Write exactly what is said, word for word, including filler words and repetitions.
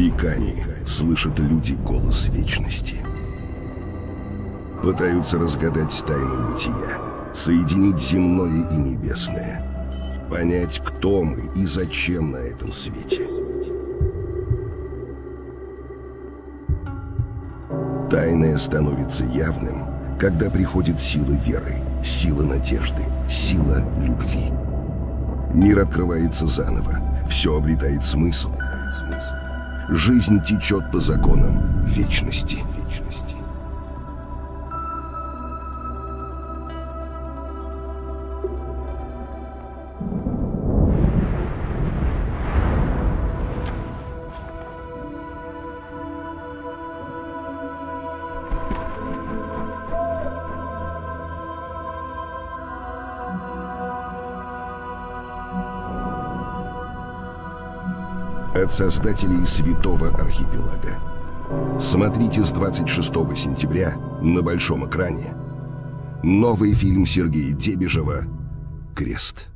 Веками слышат люди голос вечности. Пытаются разгадать тайну бытия, соединить земное и небесное, понять, кто мы и зачем на этом свете. Тайное становится явным, когда приходит сила веры, сила надежды, сила любви. Мир открывается заново, все обретает смысл. Жизнь течет по законам вечности. вечности. От создателей Святого Архипелага. Смотрите с двадцать шестого сентября на большом экране новый фильм Сергея Дебежева «Крест».